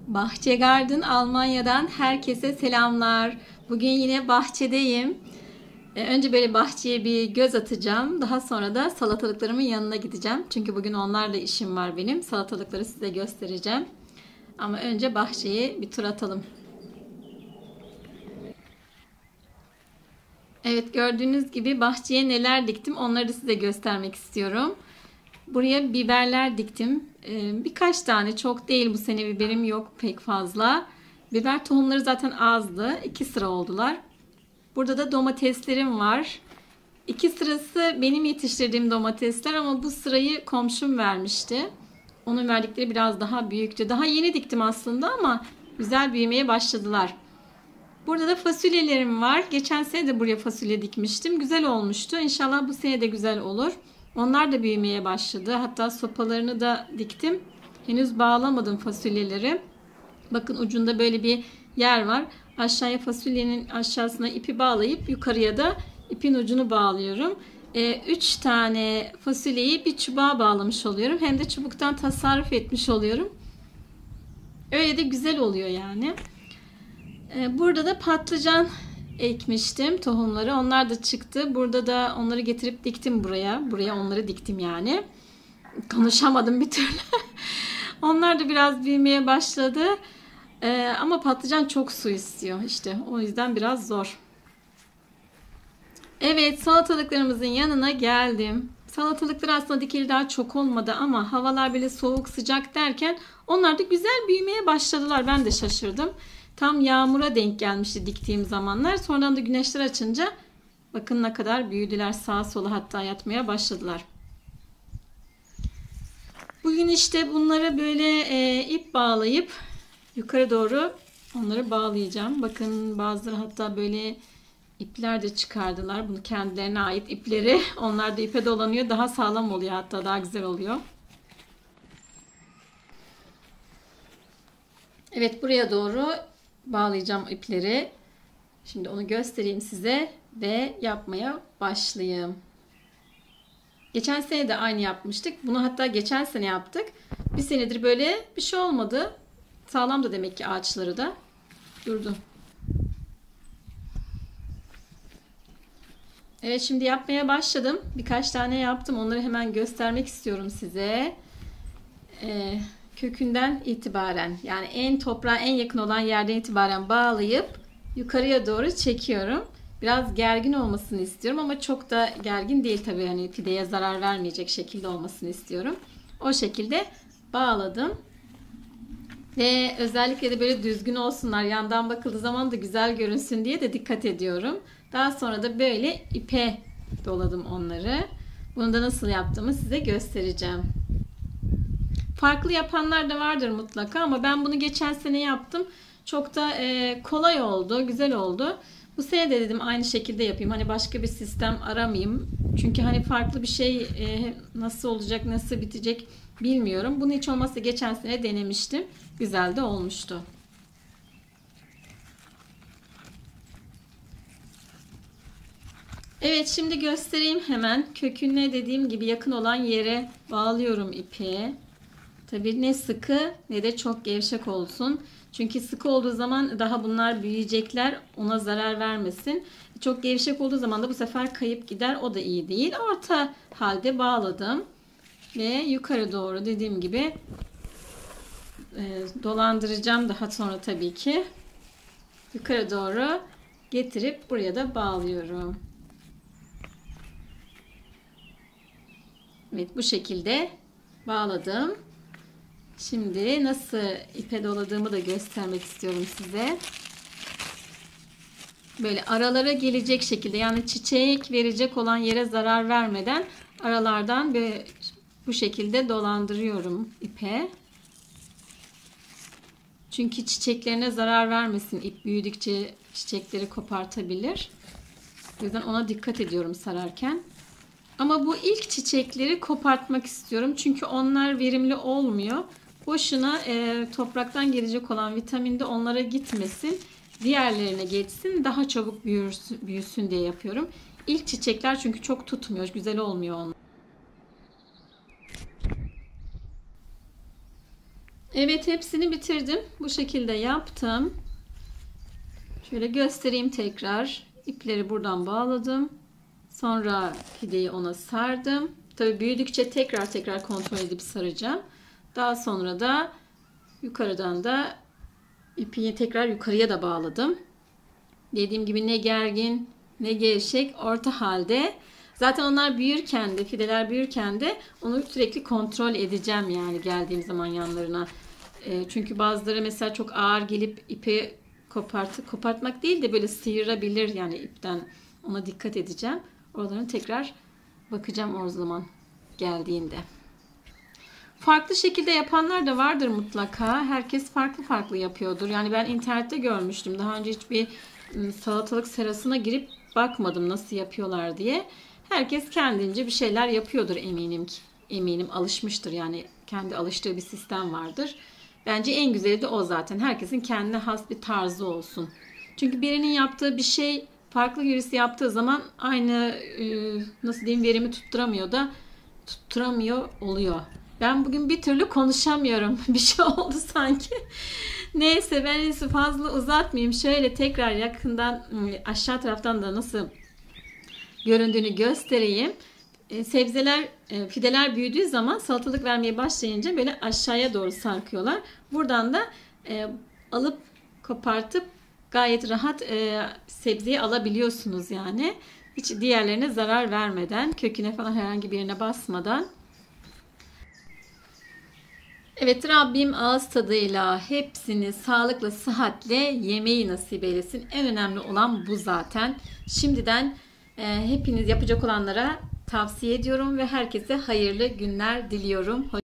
Bahçe Garden Almanya'dan herkese selamlar. Bugün yine bahçedeyim. Önce böyle bahçeye bir göz atacağım. Daha sonra da salatalıklarımın yanına gideceğim. Çünkü bugün onlarla işim var benim. Salatalıkları size göstereceğim. Ama önce bahçeye bir tur atalım. Evet, gördüğünüz gibi bahçeye neler diktim onları da size göstermek istiyorum. Buraya biberler diktim. Birkaç tane, çok değil, bu sene biberim yok pek fazla. Biber tohumları zaten azdı. 2 sıra oldular. Burada da domateslerim var. 2 sırası benim yetiştirdiğim domatesler ama bu sırayı komşum vermişti. Onun verdikleri biraz daha büyüktü. Daha yeni diktim aslında ama güzel büyümeye başladılar. Burada da fasulyelerim var. Geçen sene de buraya fasulye dikmiştim. Güzel olmuştu. İnşallah bu sene de güzel olur. Onlar da büyümeye başladı. Hatta sopalarını da diktim. Henüz bağlamadım fasulyeleri. Bakın ucunda böyle bir yer var. Aşağıya, fasulyenin aşağısına ipi bağlayıp yukarıya da ipin ucunu bağlıyorum. 3 tane fasulyeyi bir çubuğa bağlamış oluyorum. Hem de çubuktan tasarruf etmiş oluyorum. Öyle de güzel oluyor yani. Burada da patlıcan ekmiştim, tohumları. Onlar da çıktı. Burada da onları getirip diktim buraya. Buraya onları diktim yani. Konuşamadım bir türlü. Onlar da biraz büyümeye başladı. Ama patlıcan çok su istiyor işte. O yüzden biraz zor. Evet, salatalıklarımızın yanına geldim. Salatalıklar aslında dikeli daha çok olmadı ama havalar böyle soğuk sıcak derken onlar da güzel büyümeye başladılar. Ben de şaşırdım. Tam yağmura denk gelmişti diktiğim zamanlar. Sonradan da güneşler açınca bakın ne kadar büyüdüler. Sağa sola hatta yatmaya başladılar. Bugün işte bunlara böyle ip bağlayıp yukarı doğru onları bağlayacağım. Bakın bazıları hatta böyle ipler de çıkardılar. Bunu kendilerine ait ipleri. Onlar da ipe dolanıyor. Daha sağlam oluyor, hatta daha güzel oluyor. Evet, buraya doğru bağlayacağım ipleri. Şimdi onu göstereyim size ve yapmaya başlayayım. Geçen sene de aynı yapmıştık. Bunu hatta geçen sene yaptık. Bir senedir böyle bir şey olmadı. Sağlam da demek ki ağaçları da. Durdu. Evet, şimdi yapmaya başladım. Birkaç tane yaptım. Onları hemen göstermek istiyorum size. Kökünden itibaren, yani en toprağa en yakın olan yerden itibaren bağlayıp yukarıya doğru çekiyorum. Biraz gergin olmasını istiyorum ama çok da gergin değil tabii. Hani fideye zarar vermeyecek şekilde olmasını istiyorum. O şekilde bağladım. Ve özellikle de böyle düzgün olsunlar, yandan bakıldığı zaman da güzel görünsün diye de dikkat ediyorum. Daha sonra da böyle ipe doladım onları. Bunu da nasıl yaptığımı size göstereceğim. Farklı yapanlar da vardır mutlaka ama ben bunu geçen sene yaptım. Çok da kolay oldu, güzel oldu. Bu sene de dedim aynı şekilde yapayım. Hani başka bir sistem aramayayım. Çünkü hani farklı bir şey nasıl olacak, nasıl bitecek bilmiyorum. Bunu hiç olmazsa geçen sene denemiştim. Güzel de olmuştu. Evet, şimdi göstereyim hemen. Köküne dediğim gibi yakın olan yere bağlıyorum ipi. Tabii ne sıkı ne de çok gevşek olsun. Çünkü sıkı olduğu zaman daha bunlar büyüyecekler. Ona zarar vermesin. Çok gevşek olduğu zaman da bu sefer kayıp gider. O da iyi değil. Orta halde bağladım. Ve yukarı doğru dediğim gibi dolandıracağım daha sonra tabii ki. Yukarı doğru getirip buraya da bağlıyorum. Evet, bu şekilde bağladım. Şimdi nasıl ipe doladığımı da göstermek istiyorum size. Böyle aralara gelecek şekilde, yani çiçek verecek olan yere zarar vermeden aralardan böyle bu şekilde dolandırıyorum ipe. Çünkü çiçeklerine zarar vermesin. İp büyüdükçe çiçekleri kopartabilir. O yüzden ona dikkat ediyorum sararken. Ama bu ilk çiçekleri kopartmak istiyorum. Çünkü onlar verimli olmuyor. Boşuna topraktan gelecek olan vitamin de onlara gitmesin. Diğerlerine geçsin. Daha çabuk büyüsün diye yapıyorum. İlk çiçekler çünkü çok tutmuyor. Güzel olmuyor onlar. Evet, hepsini bitirdim. Bu şekilde yaptım. Şöyle göstereyim tekrar. İpleri buradan bağladım. Sonra fideyi ona sardım. Tabii büyüdükçe tekrar kontrol edip saracağım. Daha sonra da yukarıdan da ipi tekrar yukarıya da bağladım. Dediğim gibi ne gergin ne gevşek, orta halde. Zaten onlar büyürken de, fideler büyürken de onu sürekli kontrol edeceğim yani geldiğim zaman yanlarına. Çünkü bazıları mesela çok ağır gelip ipi kopartmak değil de böyle sıyırabilir yani ipten. Ona dikkat edeceğim. Oralarını tekrar bakacağım o zaman geldiğinde. Farklı şekilde yapanlar da vardır mutlaka. Herkes farklı yapıyordur. Yani ben internette görmüştüm. Daha önce hiçbir salatalık serasına girip bakmadım nasıl yapıyorlar diye. Herkes kendince bir şeyler yapıyordur eminim ki. Eminim alışmıştır yani kendi alıştığı bir sistem vardır. Bence en güzeli de o zaten. Herkesin kendine has bir tarzı olsun. Çünkü birinin yaptığı bir şey farklı birisi yaptığı zaman aynı nasıl diyeyim verimi tutturamıyor oluyor. Ben bugün bir türlü konuşamıyorum. Bir şey oldu sanki. Neyse ben fazla uzatmayayım. Şöyle tekrar yakından aşağı taraftan da nasıl göründüğünü göstereyim. Sebzeler, fideler büyüdüğü zaman salatalık vermeye başlayınca böyle aşağıya doğru sarkıyorlar. Buradan da alıp kopartıp gayet rahat sebzeyi alabiliyorsunuz yani. Hiç diğerlerine zarar vermeden, köküne falan herhangi bir yerine basmadan. Evet, Rabbim ağız tadıyla hepsini sağlıkla, sıhhatle yemeyi nasip eylesin. En önemli olan bu zaten. Şimdiden hepiniz yapacak olanlara tavsiye ediyorum ve herkese hayırlı günler diliyorum.